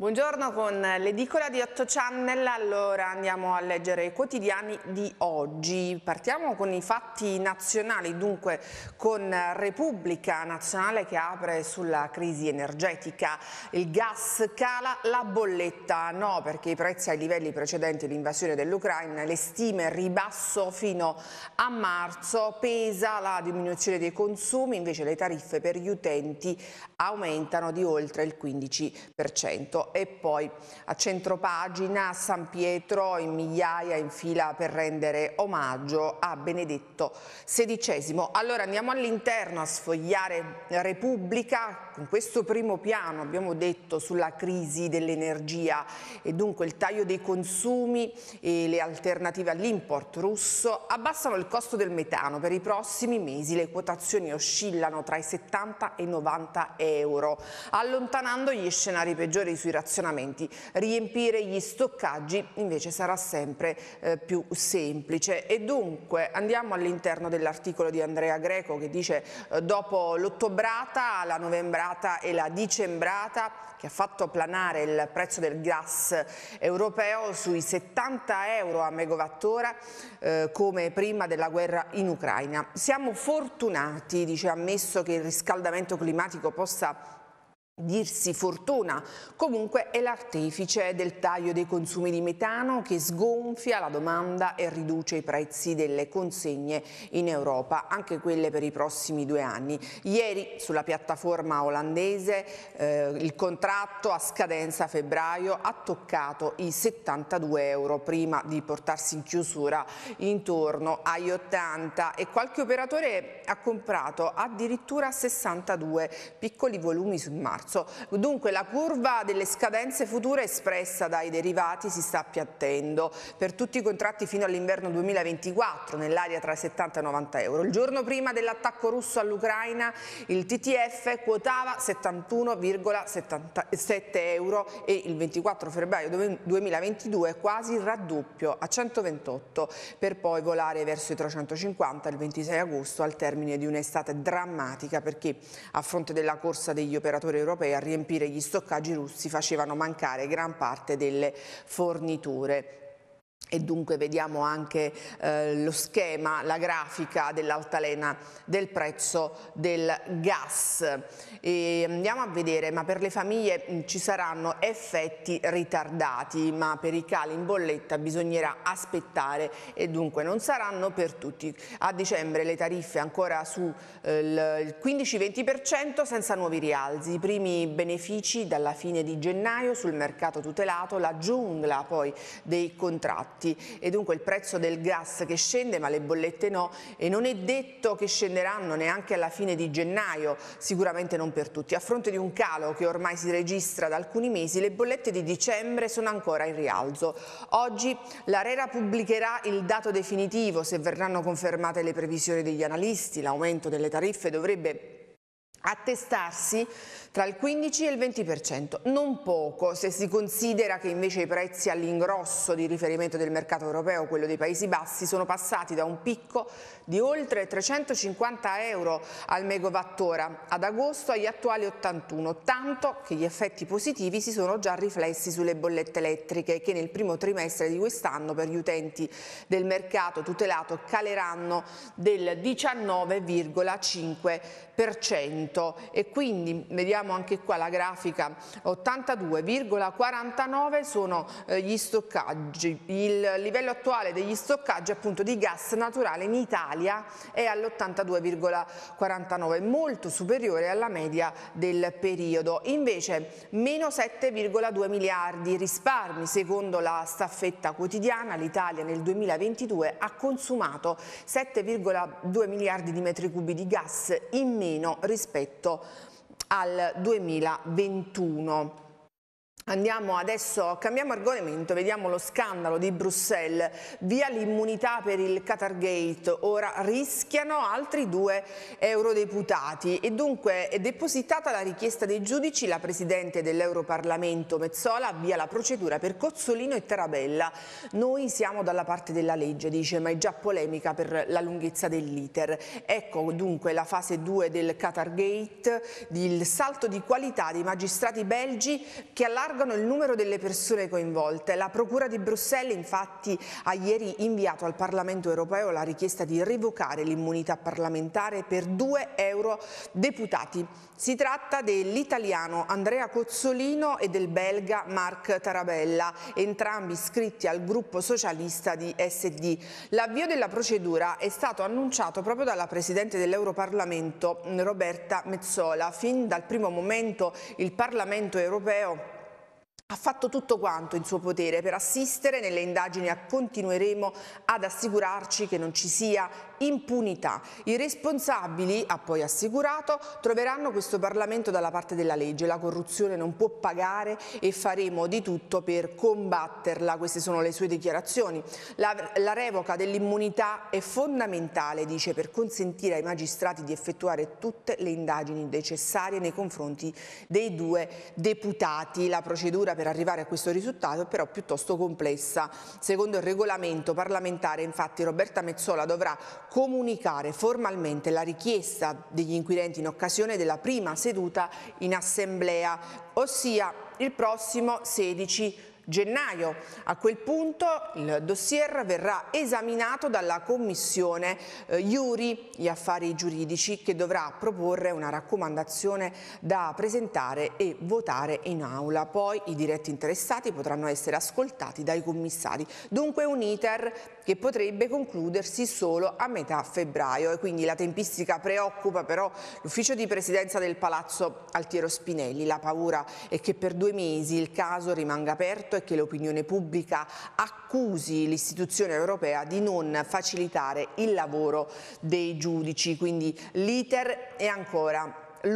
Buongiorno con l'edicola di 8 Channel. Allora andiamo a leggere i quotidiani di oggi. Partiamo con i fatti nazionali, dunque con Repubblica Nazionale che apre sulla crisi energetica. Il gas cala, la bolletta no, perché i prezzi ai livelli precedenti all'invasione dell'Ucraina, le stime ribasso fino a marzo, pesa la diminuzione dei consumi, invece le tariffe per gli utenti aumentano di oltre il 15%. E poi a centropagina San Pietro in migliaia in fila per rendere omaggio a Benedetto XVI. Allora andiamo all'interno a sfogliare Repubblica con questo primo piano, abbiamo detto, sulla crisi dell'energia e dunque il taglio dei consumi e le alternative all'import russo abbassano il costo del metano. Per i prossimi mesi le quotazioni oscillano tra i 70 e i 90 euro, allontanando gli scenari peggiori sui razionamenti. Riempire gli stoccaggi invece sarà sempre più semplice. E dunque andiamo all'interno dell'articolo di Andrea Greco che dice dopo l'ottobrata, la novembrata e la dicembrata che ha fatto planare il prezzo del gas europeo sui 70 euro a megawattora come prima della guerra in Ucraina. Siamo fortunati, dice, ammesso che il riscaldamento climatico possa dirsi fortuna, comunque è l'artefice del taglio dei consumi di metano che sgonfia la domanda e riduce i prezzi delle consegne in Europa, anche quelle per i prossimi 2 anni. Ieri sulla piattaforma olandese il contratto a scadenza a febbraio ha toccato i 72 euro prima di portarsi in chiusura intorno agli 80 e qualche operatore ha comprato addirittura 62 piccoli volumi sul marzo. Dunque la curva delle scadenze future espressa dai derivati si sta appiattendo per tutti i contratti fino all'inverno 2024 nell'area tra i 70 e i 90 euro. Il giorno prima dell'attacco russo all'Ucraina il TTF quotava 71,77 euro e il 24 febbraio 2022 quasi il raddoppio a 128 per poi volare verso i 350 il 26 agosto al termine di un'estate drammatica perché a fronte della corsa degli operatori europei a riempire gli stoccaggi russi facevano mancare gran parte delle forniture. E dunque vediamo anche lo schema, la grafica dell'altalena del prezzo del gas. E andiamo a vedere, ma per le famiglie ci saranno effetti ritardati, ma per i cali in bolletta bisognerà aspettare e dunque non saranno per tutti. A dicembre le tariffe ancora su il 15-20% senza nuovi rialzi. I primi benefici dalla fine di gennaio sul mercato tutelato, la giungla poi dei contratti. E dunque il prezzo del gas che scende ma le bollette no, e non è detto che scenderanno neanche alla fine di gennaio, sicuramente non per tutti. A fronte di un calo che ormai si registra da alcuni mesi, le bollette di dicembre sono ancora in rialzo. Oggi l'ARERA pubblicherà il dato definitivo, se verranno confermate le previsioni degli analisti, l'aumento delle tariffe dovrebbe attestarsi tra il 15 e il 20%, non poco se si considera che invece i prezzi all'ingrosso di riferimento del mercato europeo, quello dei Paesi Bassi, sono passati da un picco di oltre 350 euro al megawattora ad agosto agli attuali 81, tanto che gli effetti positivi si sono già riflessi sulle bollette elettriche che nel primo trimestre di quest'anno per gli utenti del mercato tutelato caleranno del 19,5%. E quindi vediamo anche qua la grafica, 82,49 sono gli stoccaggi. Il livello attuale degli stoccaggi appunto di gas naturale in Italia è all'82,49, molto superiore alla media del periodo. Invece meno 7,2 miliardi risparmi. Secondo la staffetta quotidiana l'Italia nel 2022 ha consumato 7,2 miliardi di metri cubi di gas in meno rispetto al 2021. Andiamo adesso, cambiamo argomento, vediamo lo scandalo di Bruxelles, via l'immunità per il Qatargate, ora rischiano altri 2 eurodeputati e dunque è depositata la richiesta dei giudici, la Presidente dell'Europarlamento Metsola avvia la procedura per Cozzolino e Tarabella. Noi siamo dalla parte della legge, dice, ma è già polemica per la lunghezza dell'iter. Ecco dunque la fase 2 del Qatargate, il salto di qualità dei magistrati belgi che allarga allargano il numero delle persone coinvolte. La Procura di Bruxelles infatti ha ieri inviato al Parlamento europeo la richiesta di revocare l'immunità parlamentare per 2 eurodeputati. Si tratta dell'italiano Andrea Cozzolino e del belga Marc Tarabella, entrambi iscritti al gruppo socialista di SD. L'avvio della procedura è stato annunciato proprio dalla Presidente dell'Europarlamento Roberta Metsola. Fin dal primo momento il Parlamento europeo ha fatto tutto quanto in suo potere per assistere nelle indagini e continueremo ad assicurarci che non ci sia impunità. I responsabili, ha poi assicurato, troveranno questo Parlamento dalla parte della legge. La corruzione non può pagare e faremo di tutto per combatterla. Queste sono le sue dichiarazioni. La revoca dell'immunità è fondamentale, dice, per consentire ai magistrati di effettuare tutte le indagini necessarie nei confronti dei 2 deputati. La procedura per arrivare a questo risultato è però piuttosto complessa. Secondo il regolamento parlamentare, infatti, Roberta Metsola dovrà comunicare formalmente la richiesta degli inquirenti in occasione della prima seduta in assemblea, ossia il prossimo 16 gennaio. A quel punto il dossier verrà esaminato dalla Commissione Iuri, gli affari giuridici, che dovrà proporre una raccomandazione da presentare e votare in aula. Poi i diretti interessati potranno essere ascoltati dai commissari. Dunque un iter che potrebbe concludersi solo a metà febbraio e quindi la tempistica preoccupa però l'ufficio di presidenza del Palazzo Altiero Spinelli. La paura è che per 2 mesi il caso rimanga aperto e che l'opinione pubblica accusi l'istituzione europea di non facilitare il lavoro dei giudici. Quindi l'iter è ancora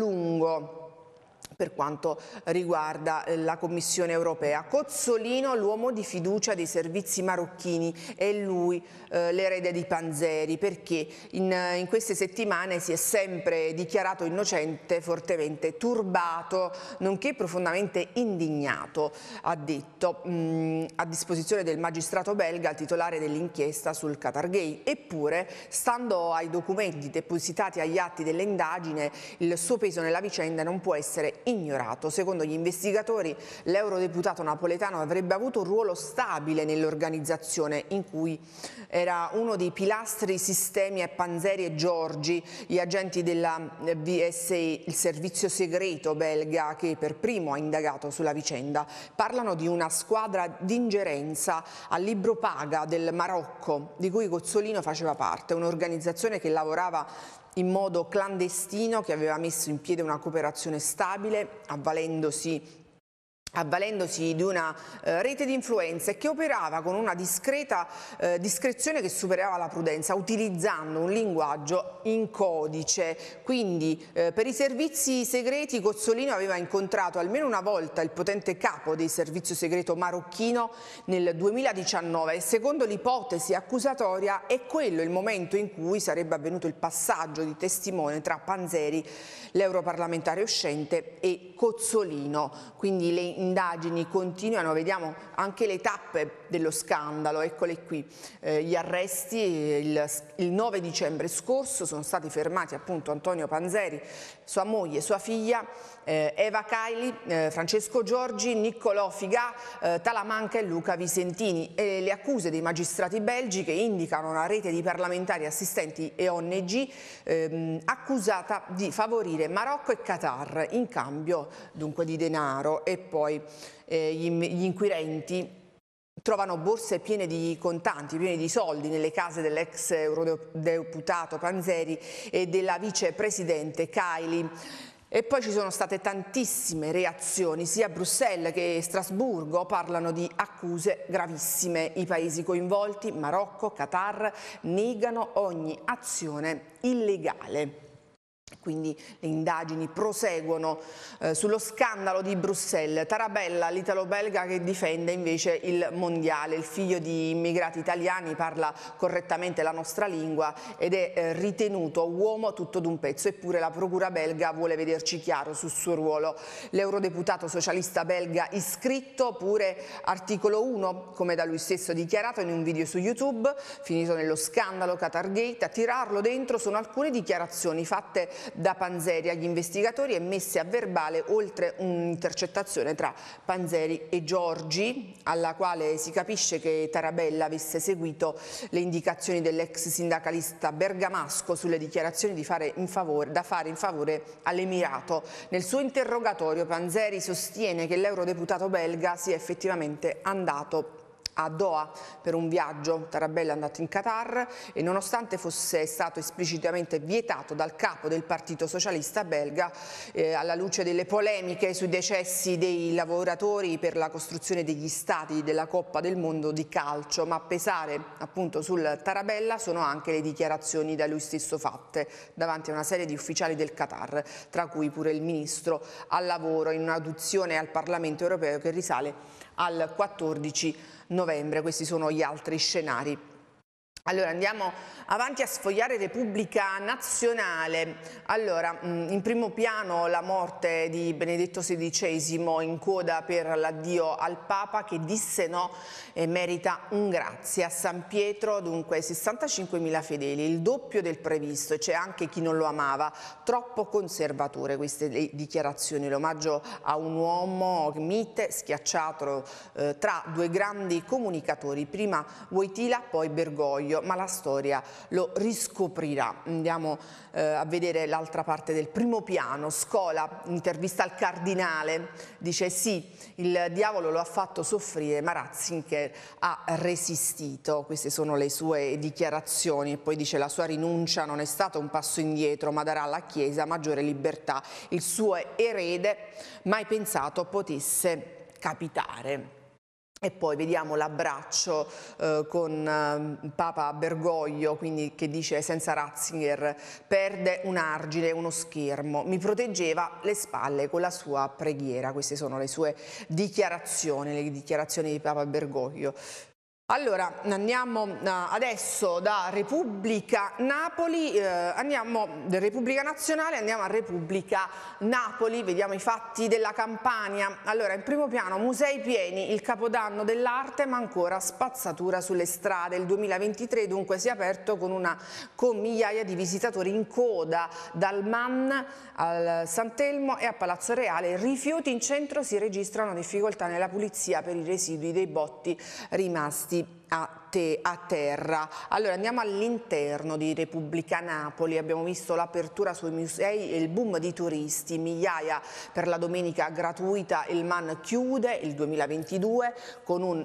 lungo per quanto riguarda la Commissione europea. Cozzolino, l'uomo di fiducia dei servizi marocchini, è lui l'erede di Panzeri, perché in queste settimane si è sempre dichiarato innocente, fortemente turbato, nonché profondamente indignato, ha detto, a disposizione del magistrato belga, titolare dell'inchiesta sul Qatargate. Eppure, stando ai documenti depositati agli atti dell'indagine, il suo peso nella vicenda non può essere ignorato. Secondo gli investigatori, l'eurodeputato napoletano avrebbe avuto un ruolo stabile nell'organizzazione, in cui era uno dei pilastri sistemi a Panzeri e Giorgi, gli agenti della VSA, il servizio segreto belga che per primo ha indagato sulla vicenda. Parlano di una squadra d'ingerenza al libro paga del Marocco, di cui Cozzolino faceva parte, un'organizzazione che lavorava in modo clandestino, che aveva messo in piedi una cooperazione stabile, avvalendosi di una rete di influenze che operava con una discrezione che superava la prudenza, utilizzando un linguaggio in codice. Quindi per i servizi segreti Cozzolino aveva incontrato almeno una volta il potente capo del servizio segreto marocchino nel 2019 e secondo l'ipotesi accusatoria è quello il momento in cui sarebbe avvenuto il passaggio di testimone tra Panzeri, l'europarlamentare uscente, e Cozzolino. Quindi le indagini continuano, vediamo anche le tappe dello scandalo, eccole qui, gli arresti. Il 9 dicembre scorso sono stati fermati appunto Antonio Panzeri, sua moglie, sua figlia, Eva Kaili, Francesco Giorgi, Niccolò Figà, Talamanca e Luca Visentini. E le accuse dei magistrati belgi, che indicano una rete di parlamentari, assistenti e ONG accusata di favorire Marocco e Qatar in cambio dunque di denaro. E poi gli inquirenti trovano borse piene di contanti, piene di soldi nelle case dell'ex eurodeputato Panzeri e della vicepresidente Kaili. E poi ci sono state tantissime reazioni, sia Bruxelles che Strasburgo parlano di accuse gravissime. I paesi coinvolti, Marocco, Qatar, negano ogni azione illegale. Quindi le indagini proseguono sullo scandalo di Bruxelles. Tarabella, l'italo-belga che difende invece il mondiale. Il figlio di immigrati italiani parla correttamente la nostra lingua ed è ritenuto uomo tutto d'un pezzo, eppure la procura belga vuole vederci chiaro sul suo ruolo. L'eurodeputato socialista belga iscritto, pure articolo 1, come da lui stesso dichiarato in un video su YouTube, finito nello scandalo Qatargate. A tirarlo dentro sono alcune dichiarazioni fatte da Panzeri agli investigatori e messe a verbale oltre un'intercettazione tra Panzeri e Giorgi, alla quale si capisce che Tarabella avesse seguito le indicazioni dell'ex sindacalista bergamasco sulle dichiarazioni da fare in favore all'Emirato. Nel suo interrogatorio Panzeri sostiene che l'eurodeputato belga sia effettivamente andato a Doha per un viaggio. Tarabella è andato in Qatar e nonostante fosse stato esplicitamente vietato dal capo del Partito Socialista belga, alla luce delle polemiche sui decessi dei lavoratori per la costruzione degli stadi della Coppa del Mondo di calcio, ma a pesare appunto sul Tarabella sono anche le dichiarazioni da lui stesso fatte davanti a una serie di ufficiali del Qatar, tra cui pure il ministro al lavoro, in un'audizione al Parlamento europeo che risale al 14 novembre. Questi sono gli altri scenari. Allora andiamo avanti a sfogliare Repubblica Nazionale. Allora, in primo piano la morte di Benedetto XVI in coda per l'addio al Papa che disse no e merita un grazie. A San Pietro dunque 65.000 fedeli, il doppio del previsto, e c'è anche chi non lo amava, troppo conservatore queste dichiarazioni, l'omaggio a un uomo mite schiacciato tra due grandi comunicatori, prima Wojtyla poi Bergoglio, ma la storia lo riscoprirà. Andiamo a vedere l'altra parte del primo piano. Scola, intervista al cardinale, dice sì, il diavolo lo ha fatto soffrire ma Ratzinger ha resistito. Queste sono le sue dichiarazioni. E poi dice la sua rinuncia non è stata un passo indietro ma darà alla Chiesa maggiore libertà. Il suo erede mai pensato potesse capitare. E poi vediamo l'abbraccio con Papa Bergoglio, quindi che dice senza Ratzinger perde un argine, uno schermo, mi proteggeva le spalle con la sua preghiera. Queste sono le sue dichiarazioni, le dichiarazioni di Papa Bergoglio. Allora andiamo adesso da Repubblica Napoli, Repubblica Nazionale, andiamo a Repubblica Napoli, vediamo i fatti della Campania. Allora in primo piano musei pieni, il capodanno dell'arte ma ancora spazzatura sulle strade. Il 2023 dunque si è aperto con migliaia di visitatori in coda dal Man al Sant'Elmo e a Palazzo Reale. Rifiuti in centro, si registrano difficoltà nella pulizia per i residui dei botti rimasti a terra. Allora andiamo all'interno di Repubblica Napoli, abbiamo visto l'apertura sui musei e il boom di turisti, migliaia per la domenica gratuita. Il Man chiude il 2022 con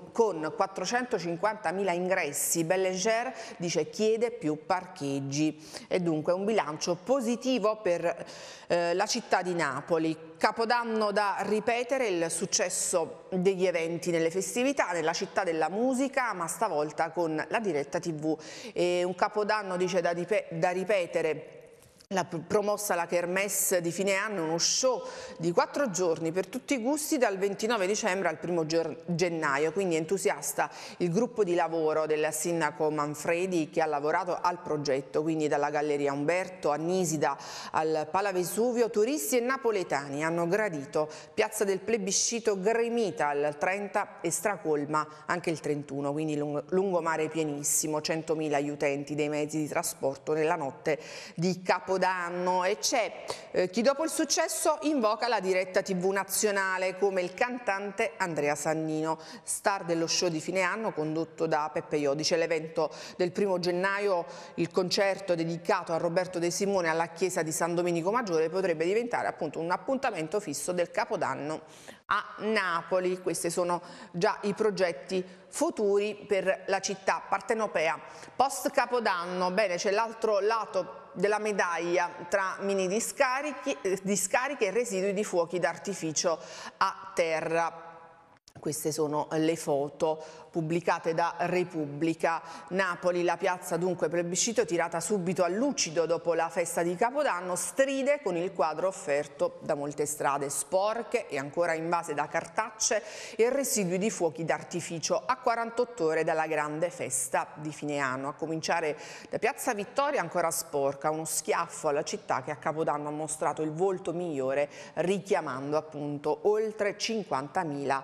450.000 ingressi. Belleger dice chiede più parcheggi e dunque un bilancio positivo per la città di Napoli. Capodanno da ripetere, il successo degli eventi nelle festività, nella città della musica, ma stavolta con la diretta TV. E un capodanno, dice, da ripetere. Promossa la Kermesse di fine anno, uno show di 4 giorni per tutti i gusti dal 29 dicembre al 1 gennaio, quindi entusiasta il gruppo di lavoro del sindaco Manfredi che ha lavorato al progetto, quindi dalla Galleria Umberto a Nisida al Palavesuvio, turisti e napoletani hanno gradito. Piazza del Plebiscito gremita al 30 e stracolma anche il 31, quindi lungomare pienissimo, 100.000 gli utenti dei mezzi di trasporto nella notte di Capodanno. E c'è chi dopo il successo invoca la diretta TV nazionale come il cantante Andrea Sannino, star dello show di fine anno condotto da Peppe Iodice. L'evento del 1 gennaio, il concerto dedicato a Roberto De Simone alla chiesa di San Domenico Maggiore, potrebbe diventare appunto un appuntamento fisso del Capodanno a Napoli. Questi sono già i progetti futuri per la città partenopea. Post Capodanno, bene, c'è l'altro lato della medaglia tra mini discariche e residui di fuochi d'artificio a terra. Queste sono le foto pubblicate da Repubblica Napoli. La piazza dunque plebiscito tirata subito a lucido dopo la festa di Capodanno stride con il quadro offerto da molte strade sporche e ancora invase da cartacce e residui di fuochi d'artificio a 48 ore dalla grande festa di fine anno. A cominciare da Piazza Vittoria ancora sporca, uno schiaffo alla città che a Capodanno ha mostrato il volto migliore richiamando appunto oltre 50.000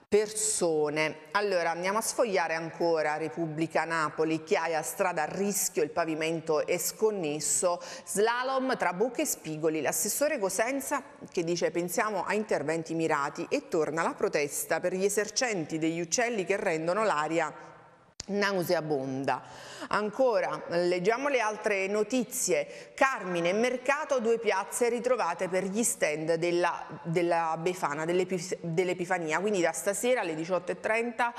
persone. Allora andiamo a sfogliare ancora Repubblica Napoli, Chiaia, strada a rischio, il pavimento è sconnesso, slalom tra buche e spigoli, l'assessore Cosenza che dice pensiamo a interventi mirati e torna la protesta per gli esercenti degli uccelli che rendono l'aria nauseabonda. Ancora, leggiamo le altre notizie. Carmine, mercato, 2 piazze ritrovate per gli stand della Befana, dell'Epifania, quindi da stasera alle 18:30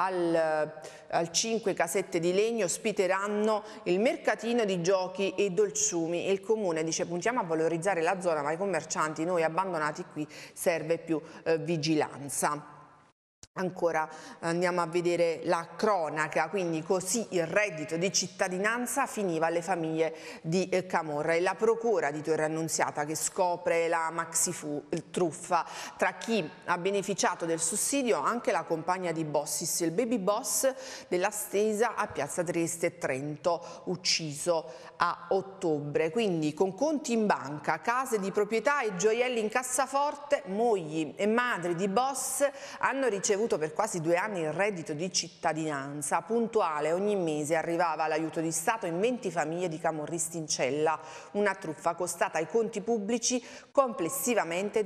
al 5 Casette di Legno ospiteranno il mercatino di giochi e dolciumi e il comune dice puntiamo a valorizzare la zona ma ai commercianti noi abbandonati qui serve più vigilanza. Ancora andiamo a vedere la cronaca, quindi così il reddito di cittadinanza finiva alle famiglie di Camorra e la procura di Torre Annunziata che scopre la maxi truffa tra chi ha beneficiato del sussidio anche la compagna di Bossis, il baby boss della stesa a Piazza Trieste Trento, ucciso a ottobre, quindi con conti in banca, case di proprietà e gioielli in cassaforte, mogli e madri di boss hanno ricevuto per quasi 2 anni il reddito di cittadinanza. Puntuale ogni mese arrivava l'aiuto di Stato in 20 famiglie di camorristi in cella, una truffa costata ai conti pubblici complessivamente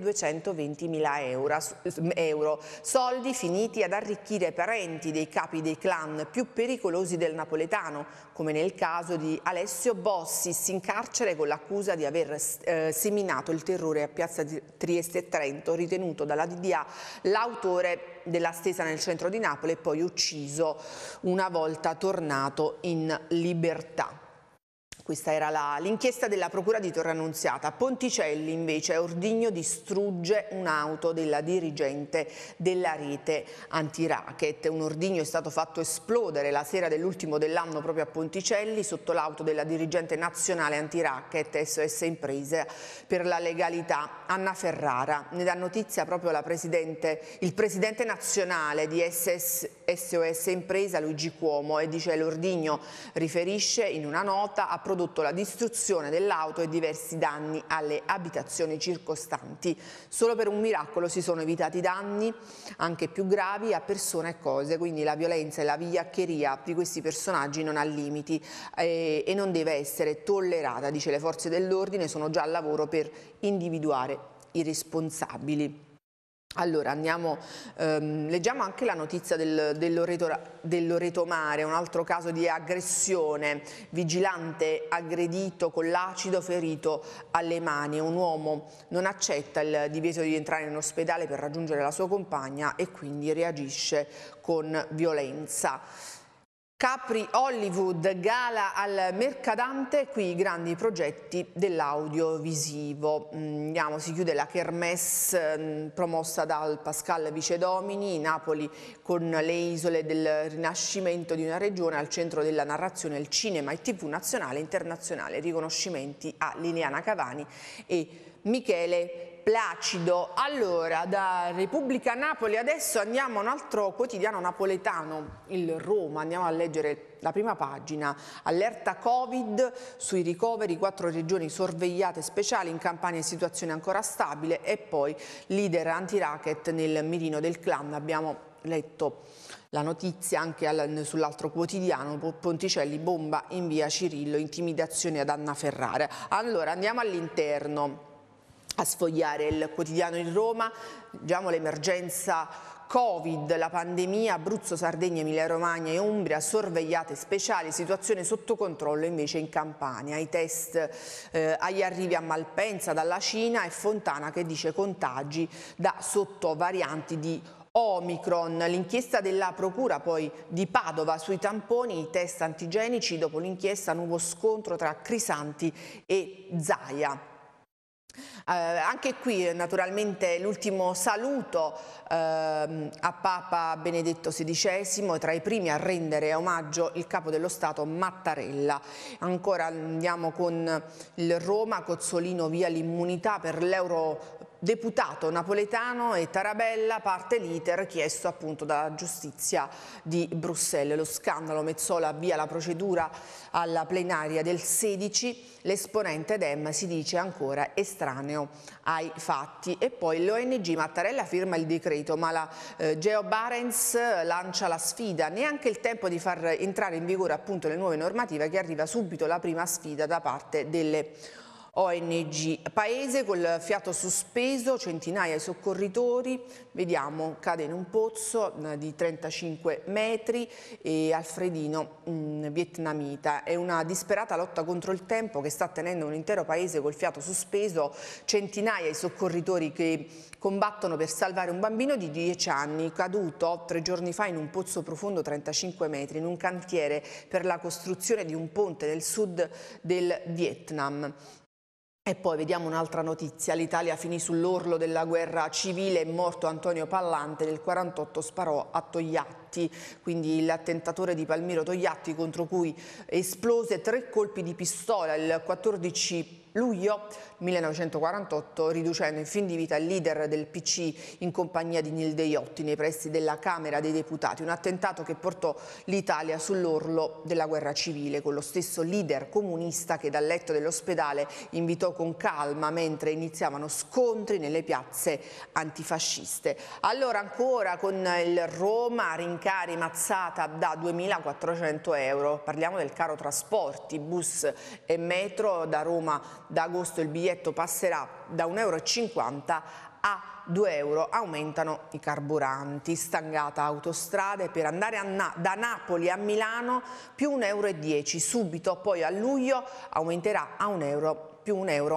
220.000 euro, soldi finiti ad arricchire parenti dei capi dei clan più pericolosi del napoletano, come nel caso di Alessio Bossis, in carcere con l'accusa di aver seminato il terrore a Piazza Trieste Trento, ritenuto dalla DDA l'autore della stesa nel centro di Napoli e poi ucciso una volta tornato in libertà. Questa era l'inchiesta della Procura di Torre Annunziata. Ponticelli invece, Ordigno distrugge un'auto della dirigente della rete antiracket. Un ordigno è stato fatto esplodere la sera dell'ultimo dell'anno proprio a Ponticelli sotto l'auto della dirigente nazionale antiracket SOS Imprese per la legalità Anna Ferrara. Ne dà notizia proprio il presidente nazionale di SOS Impresa Luigi Cuomo e dice l'ordigno riferisce in una nota ha prodotto la distruzione dell'auto e diversi danni alle abitazioni circostanti. Solo per un miracolo si sono evitati danni anche più gravi a persone e cose, quindi la violenza e la vigliaccheria di questi personaggi non ha limiti e non deve essere tollerata, dice le forze dell'ordine, sono già al lavoro per individuare i responsabili. Allora leggiamo anche la notizia del Loreto Mare, un altro caso di aggressione, vigilante aggredito con l'acido, ferito alle mani, un uomo non accetta il divieto di entrare in ospedale per raggiungere la sua compagna e quindi reagisce con violenza. Capri Hollywood, gala al Mercadante, qui i grandi progetti dell'audiovisivo. Si chiude la Kermesse promossa dal Pascal Vicedomini, Napoli con le isole del rinascimento di una regione al centro della narrazione, il cinema e TV nazionale e internazionale. Riconoscimenti a Liliana Cavani e Michele Placido. Allora, da Repubblica Napoli adesso andiamo a un altro quotidiano napoletano, il Roma, andiamo a leggere la prima pagina. Allerta Covid sui ricoveri, 4 regioni sorvegliate speciali, in Campania situazione ancora stabile e poi leader antiracket nel mirino del clan. Abbiamo letto la notizia anche sull'altro quotidiano, Ponticelli bomba in via Cirillo, intimidazioni ad Anna Ferrara. Allora andiamo all'interno a sfogliare il quotidiano in Roma, leggiamo l'emergenza Covid, la pandemia, Abruzzo, Sardegna, Emilia Romagna e Umbria, sorvegliate speciali, situazione sotto controllo invece in Campania. I test agli arrivi a Malpensa dalla Cina e Fontana che dice contagi da sottovarianti di Omicron. L'inchiesta della Procura poi di Padova sui tamponi, i test antigenici, dopo l'inchiesta nuovo scontro tra Crisanti e Zaia. Anche qui naturalmente l'ultimo saluto a Papa Benedetto XVI, tra i primi a rendere omaggio il capo dello Stato Mattarella. Ancora andiamo con il Roma, Cozzolino via l'immunità per l'Euro deputato napoletano e Tarabella, parte l'iter chiesto appunto dalla giustizia di Bruxelles. Lo scandalo Mezzola avvia la procedura alla plenaria del 16, l'esponente Dem si dice ancora estraneo ai fatti. E poi l'ONG Mattarella firma il decreto, ma la Geo Barents lancia la sfida, neanche il tempo di far entrare in vigore appunto le nuove normative, che arriva subito la prima sfida da parte delle ONG. Paese col fiato sospeso, centinaia di soccorritori, vediamo, cade in un pozzo di 35 metri e Alfredino vietnamita. È una disperata lotta contro il tempo che sta tenendo un intero paese col fiato sospeso, centinaia di soccorritori che combattono per salvare un bambino di 10 anni caduto 3 giorni fa in un pozzo profondo 35 metri in un cantiere per la costruzione di un ponte nel sud del Vietnam. E poi vediamo un'altra notizia, l'Italia finì sull'orlo della guerra civile, è morto Antonio Pallante, del 48 sparò a Togliatti, quindi l'attentatore di Palmiro Togliatti, contro cui esplose 3 colpi di pistola il 14 luglio 1948, riducendo in fin di vita il leader del PC in compagnia di Nilde Iotti nei pressi della Camera dei Deputati, un attentato che portò l'Italia sull'orlo della guerra civile, con lo stesso leader comunista che dal letto dell'ospedale invitò con calma mentre iniziavano scontri nelle piazze antifasciste. Allora ancora con il Roma, rincari mazzata da 2.400 euro, parliamo del caro trasporti, bus e metro. Da Roma da agosto il biglietto passerà da 1,50 euro a 2 euro, aumentano i carburanti. Stangata autostrade per andare da Napoli a Milano più 1,10 euro, subito poi a luglio aumenterà a 1 euro più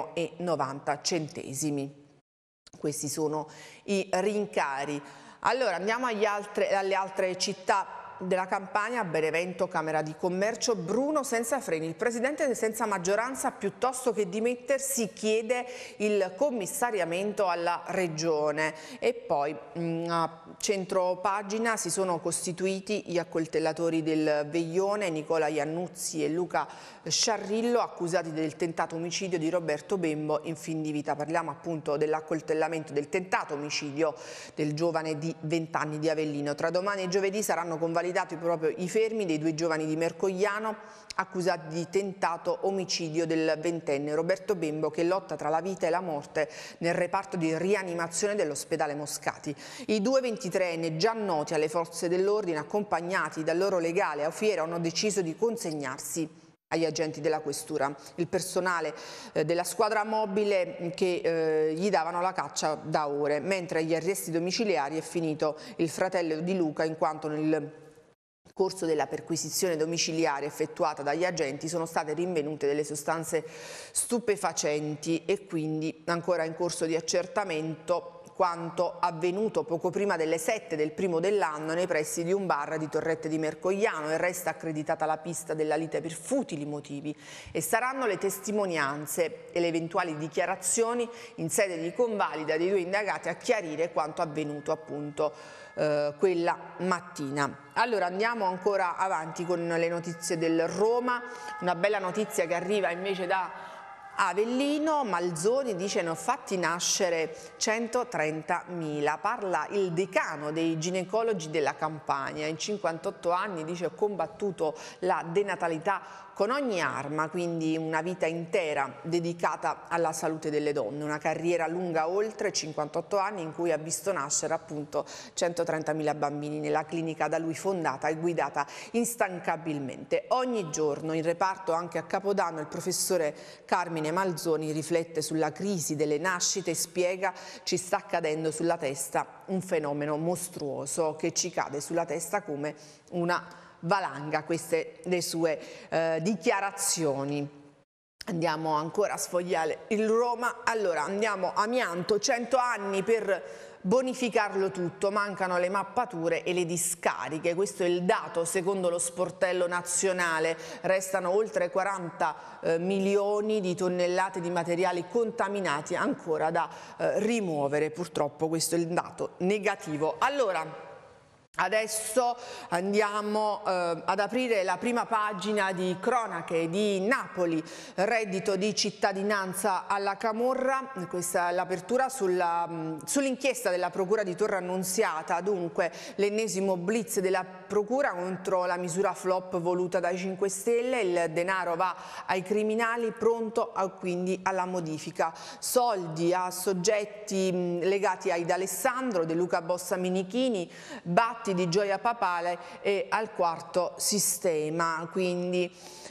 1,90 euro. Questi sono i rincari. Allora andiamo alle altre città della Campania. Benevento, Camera di Commercio, Bruno senza freni, il presidente senza maggioranza, piuttosto che dimettersi chiede il commissariamento alla regione. E poi a centro pagina si sono costituiti gli accoltellatori del Veglione, Nicola Iannuzzi e Luca Sciarrillo, accusati del tentato omicidio di Roberto Bembo in fin di vita. Parliamo appunto dell'accoltellamento, del tentato omicidio del giovane di 20 anni di Avellino. Tra domani e giovedì saranno convalidati proprio i fermi dei 2 giovani di Mercogliano accusati di tentato omicidio del 20enne Roberto Bembo, che lotta tra la vita e la morte nel reparto di rianimazione dell'ospedale Moscati. I 2 23enni, già noti alle forze dell'ordine, accompagnati dal loro legale Aufiero, hanno deciso di consegnarsi agli agenti della questura, il personale della squadra mobile che gli davano la caccia da ore, mentre agli arresti domiciliari è finito il fratello di Luca, in quanto nel corso della perquisizione domiciliare effettuata dagli agenti sono state rinvenute delle sostanze stupefacenti e quindi ancora in corso di accertamento quanto avvenuto poco prima delle 7 del primo dell'anno nei pressi di un bar di Torrette di Mercogliano, e resta accreditata la pista della lite per futili motivi, e saranno le testimonianze e le eventuali dichiarazioni in sede di convalida dei 2 indagati a chiarire quanto avvenuto appunto quella mattina. Allora andiamo ancora avanti con le notizie del Roma, una bella notizia che arriva invece da Avellino. Malzoni dice: ne ho fatti nascere 130.000, parla il decano dei ginecologi della Campania. In 58 anni, dice, ho combattuto la denatalità con ogni arma, quindi una vita intera dedicata alla salute delle donne, una carriera lunga oltre 58 anni in cui ha visto nascere appunto 130.000 bambini nella clinica da lui fondata e guidata instancabilmente. Ogni giorno in reparto, anche a Capodanno, il professore Carmine Malzoni riflette sulla crisi delle nascite e spiega: ci sta cadendo sulla testa un fenomeno mostruoso che ci cade sulla testa come una valanga. Queste le sue dichiarazioni. Andiamo ancora a sfogliare il Roma. Allora andiamo a Amianto, 100 anni per bonificarlo tutto, mancano le mappature e le discariche, questo è il dato secondo lo sportello nazionale, restano oltre 40 milioni di tonnellate di materiali contaminati ancora da rimuovere, purtroppo questo è il dato negativo. Allora, Adesso andiamo ad aprire la prima pagina di cronache di Napoli, reddito di cittadinanza alla camorra. Questa è l'apertura sull'inchiesta della Procura di Torre Annunziata, dunque l'ennesimo blitz della Procura contro la misura flop voluta dai 5 Stelle, il denaro va ai criminali, pronto quindi alla modifica. Soldi a soggetti legati a D'Alessandro, De Luca Bossa Minichini, di Gioia Papale e al quarto sistema, quindi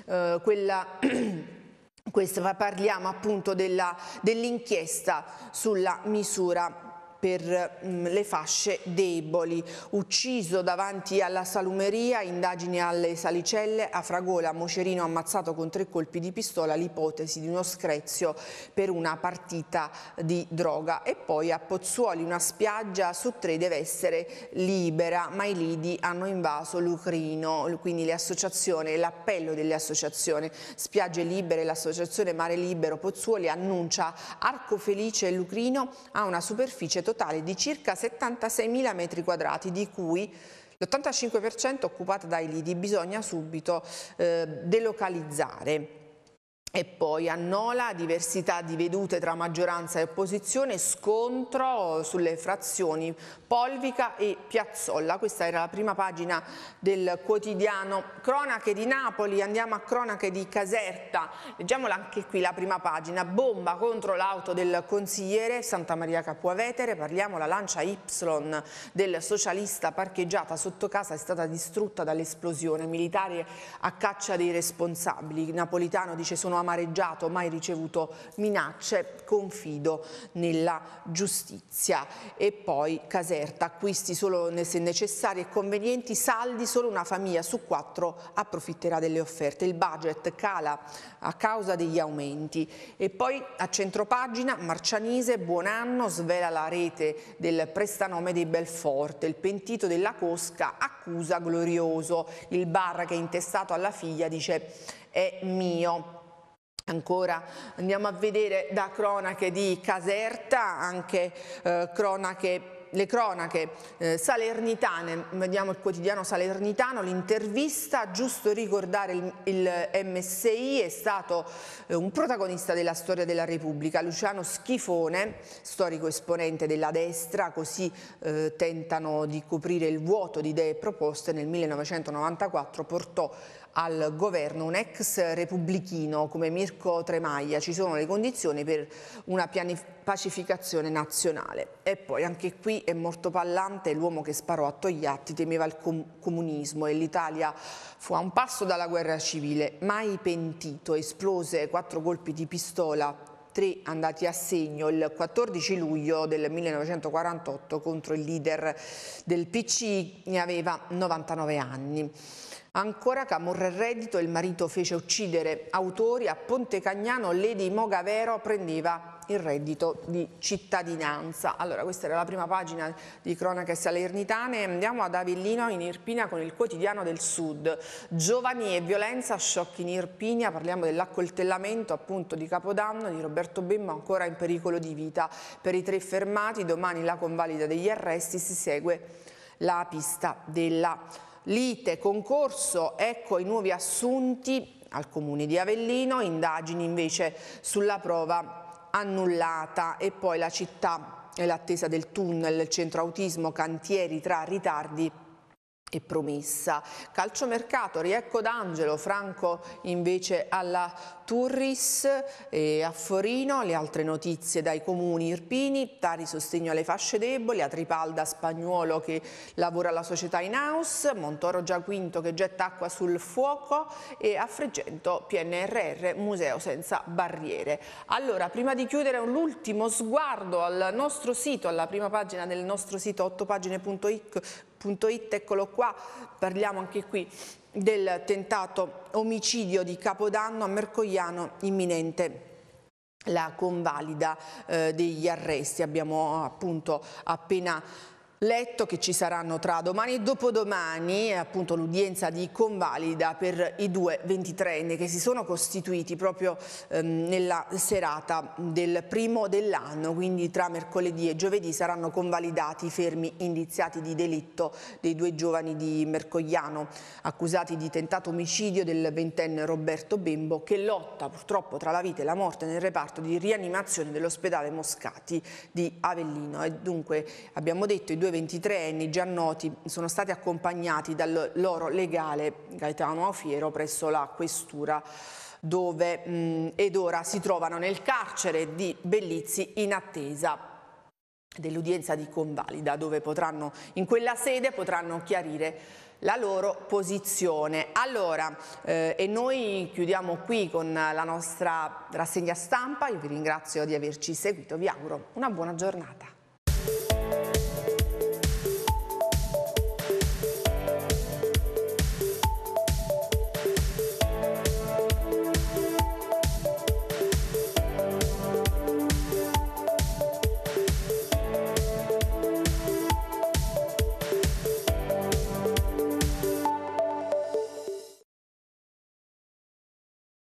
parliamo appunto dell'inchiesta sulla misura per le fasce deboli. Ucciso davanti alla salumeria, indagini alle Salicelle, a Fragola Mocerino ammazzato con 3 colpi di pistola, l'ipotesi di uno screzio per una partita di droga. E poi a Pozzuoli una spiaggia su 3 deve essere libera, ma i lidi hanno invaso Lucrino, quindi le associazioni, l'appello delle associazioni Spiagge Libere, l'associazione Mare Libero Pozzuoli annuncia Arco Felice e Lucrino a una superficie totale di circa 76.000 metri quadrati, di cui l'85% occupata dai lidi. Bisogna subito delocalizzare. E poi a Nola, diversità di vedute tra maggioranza e opposizione, scontro sulle frazioni Polvica e Piazzolla. Questa era la prima pagina del quotidiano Cronache di Napoli. Andiamo a Cronache di Caserta, leggiamola anche qui la prima pagina. Bomba contro l'auto del consigliere Santa Maria Capua Vetere, parliamo la Lancia Y del socialista parcheggiata sotto casa è stata distrutta dall'esplosione. Militari a caccia dei responsabili. Napolitano dice sono amareggiato, mai ricevuto minacce, confido nella giustizia. E poi Caserta, acquisti solo se necessari e convenienti, saldi solo una famiglia su 4 approfitterà delle offerte. Il budget cala a causa degli aumenti. E poi a centropagina Marcianise, buon anno, svela la rete del prestanome dei Belforte, il pentito della cosca accusa Glorioso, il bar che è intestato alla figlia dice è mio. Ancora andiamo a vedere da cronache di Caserta anche le cronache salernitane. Vediamo il quotidiano salernitano, l'intervista. Giusto ricordare il MSI è stato un protagonista della storia della Repubblica. Luciano Schifone, storico esponente della destra, così tentano di coprire il vuoto di idee proposte. Nel 1994 portò al governo un ex repubblichino come Mirko Tremaglia. Ci sono le condizioni per una pacificazione nazionale. E poi anche qui è morto Pallante, l'uomo che sparò a Togliatti temeva il comunismo e l'Italia fu a un passo dalla guerra civile, mai pentito, esplose 4 colpi di pistola, 3 andati a segno il 14 luglio del 1948 contro il leader del PC, ne aveva 99 anni. Ancora Camorra e reddito, il marito fece uccidere autori, a Ponte Cagnano Lady Mogavero prendeva il reddito di cittadinanza. Allora questa era la prima pagina di cronache salernitane. Andiamo ad Avellino in Irpinia con il quotidiano del Sud. Giovani e violenza, shock in Irpinia, parliamo dell'accoltellamento appunto di Capodanno di Roberto Bemmo, ancora in pericolo di vita per i 3 fermati. Domani la convalida degli arresti, si segue la pista della lite. Concorso, ecco i nuovi assunti al comune di Avellino, indagini invece sulla prova annullata. E poi la città e l'attesa del tunnel, centro autismo, cantieri tra ritardi e promessa. Calciomercato, riecco D'Angelo, Franco invece alla Turris e a Forino. Le altre notizie dai comuni irpini, Tari sostegno alle fasce deboli, a Tripalda Spagnuolo che lavora alla società in house, Montoro Giaquinto che getta acqua sul fuoco e a Fregento PNRR, museo senza barriere. Allora, prima di chiudere l'ultimo sguardo al nostro sito, alla prima pagina del nostro sito 8pagine.it, eccolo qua, parliamo anche qui del tentato omicidio di Capodanno a Mercogliano, imminente la convalida degli arresti. Abbiamo appunto appena letto che ci saranno tra domani e dopodomani appunto l'udienza di convalida per i due 23enni che si sono costituiti proprio nella serata del primo dell'anno, quindi tra mercoledì e giovedì saranno convalidati i fermi indiziati di delitto dei due giovani di Mercogliano accusati di tentato omicidio del 20enne Roberto Bembo, che lotta purtroppo tra la vita e la morte nel reparto di rianimazione dell'ospedale Moscati di Avellino. E dunque abbiamo detto i due 23enni già noti sono stati accompagnati dal loro legale Gaetano Aufiero presso la questura, dove ed ora si trovano nel carcere di Bellizzi in attesa dell'udienza di convalida, dove in quella sede potranno chiarire la loro posizione. Allora, e noi chiudiamo qui con la nostra rassegna stampa. Io vi ringrazio di averci seguito, vi auguro una buona giornata.